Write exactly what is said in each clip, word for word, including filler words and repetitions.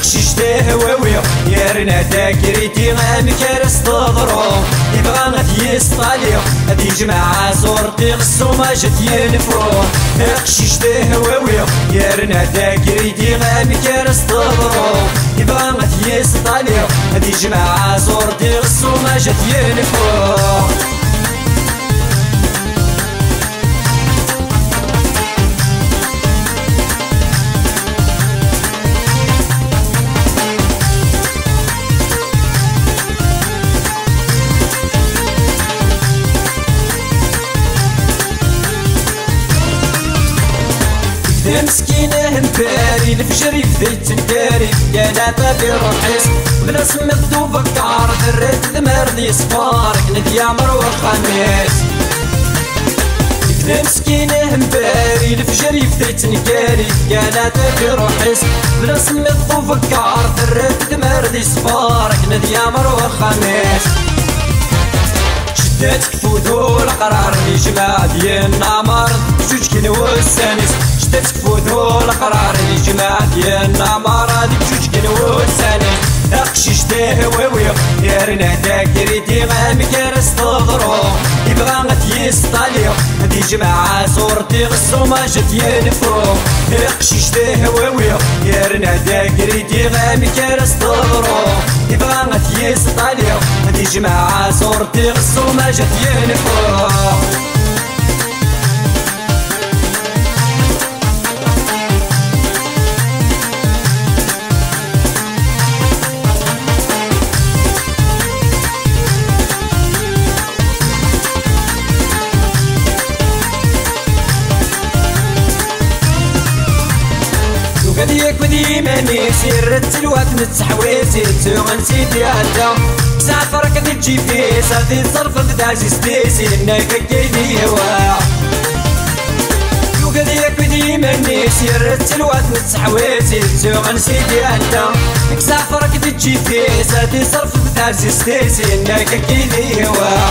يقشش تهوي يرنا تاكريتي غامكرس تضرو يبغى غادي يسطالي هادي جماعة صورتي غسو ما جات ينفرو يقشش تهوي يرنا تاكريتي غامكرس تضرو يبغى غادي يسطالي هادي جماعة صورتي غسو ما جات ينفرو مسكينة هنباري الفجر يفديت الداري كانا طابي روحيس بلا سميت دو بكار دريت ذمار دي صفار كنت يا مروة خميس كدا مسكينة هنباري الفجر يفديت نكاري كانا طابي روحيس بلا سميت دو بكار دريت ذمار دي صفار كنت يا مروة خميس شدات كفوتو القرار اللي جمع ديال النمر جوج كيلو السانيس شدات كفوتو القرار اللي جمع ديال النمر هاديك جوج كيلو السانيس اقشش تهوي يرنا تاكريتي غامكرس تضرو يبغى غادي يسطالي هادي جماعة صورتي غسو ما جات ينفرو اقشش تهوي يرنا تاكريتي غامكرس تضرو يبغى غادي يسطالي هادي جماعة صورتي غسو ما جات ينفرو ياك بدي ماني سيرت الوقت نتحويتي تو نسيتي هدا سافرك تجي في صافي صرف دازي ستيسي انك كيدي هوا يوقد ياك بدي ماني سيرت الوقت نتحويتي تو نسيتي هدا سافرك تجي في صافي صرف دازي ستيسي انك كيدي هوا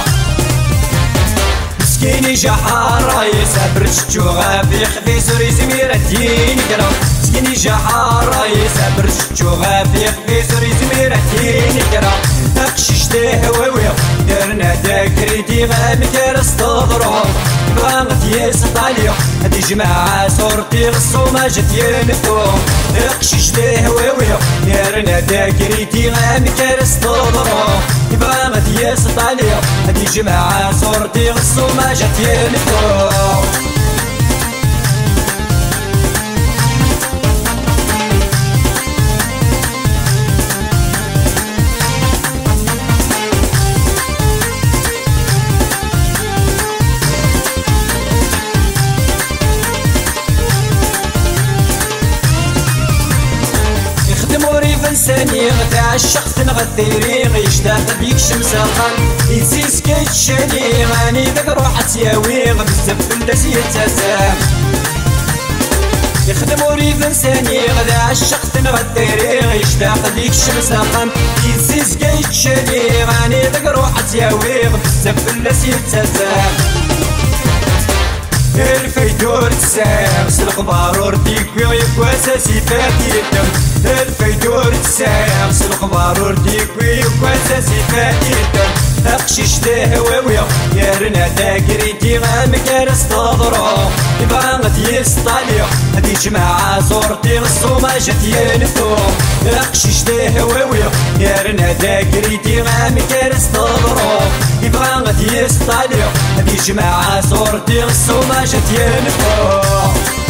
مسكيني جحار يسافر شتوغا في خفي سوري زميرة دين كرا مسكيني جحار يسافر شتوغا في خفي سوري زميرة دين كرا اقشش تهوي درنا تاكريتي غامكرس تضرو يبغى غادي يسطالي هادي جماعة صورتي غسو ما جات ينفرو اقشش تهوي درنا تاكريتي غامكرس تضرو يبغى غادي يسطالي هادي جماعة صورتي غسو ما جات ينفرو ثاني غتاع الشخص نغثيري غيشتاق بيك شمس القلب يزيز كيتشالي غاني ذاك روح تياوي بزاف فلاس يتسام يخدم وريف انساني غدا الشخص نغثيري غيشتاق بيك شمس القلب يزيز كيتشالي غاني ذاك روح تياوي بزاف فلاس يتسام الفيدور تساير سلق بارور ديكوي واساسي فاتي الدم الفيدور تساير سلق بارور ديكوي واساسي فاتي الدم اقشش تهوي يرنا تاكريتي غامكرس تضرو يبغى غادي يسطالي هادي جماعة صورتي غسو ما جات ينفرو اقشش تهوي يرنا تاكريتي غامكرس تضرو يبغى غادي يسطالي هادي جماعة صورتي غسو ما جات ينفرو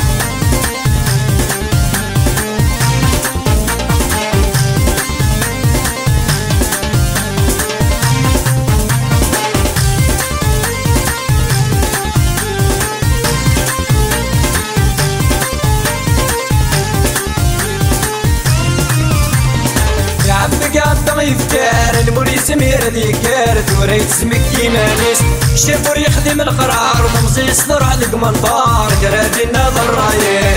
يفتار المولي سمير ذيكار ثوريت سمك كيمانيس شافور يخدم القرار ومزي يصدر على المنطار كرادي النظر رايس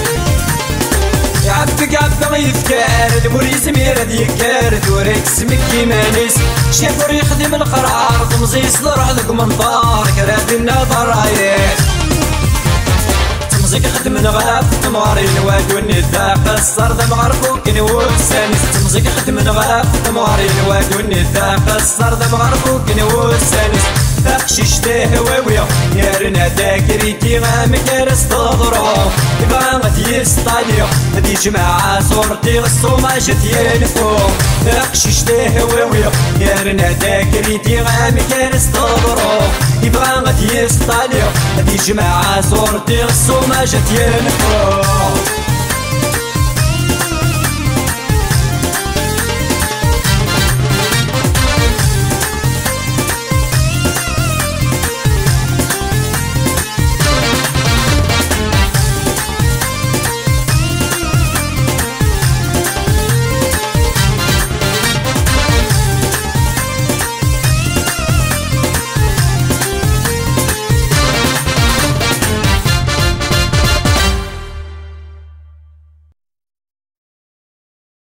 يعبك عبا يفتار المولي سمير ذيكار ثوريت سمك كيمانيس شافور يخدم القرار ومزي يصدر على المنطار كرادي النظر رايس تمزق خدم نغاف تماري الواد والنذاق الصرد مغرفوك نوسانس تمزق خدم نغاف تماري الواد والنذاق الصرد مغرفوك نوسانس تخشش تهويويا يارنا داكريتي غامكارس تضرو يبغى غتيستاليو هدي جماعة صورتي غصوما جت ينفو تخشش تهويويا يارنا داكريتي غامكارس تضرو يبغى غتيستاليو هدي جماعة صورتي غصوما جت ينفو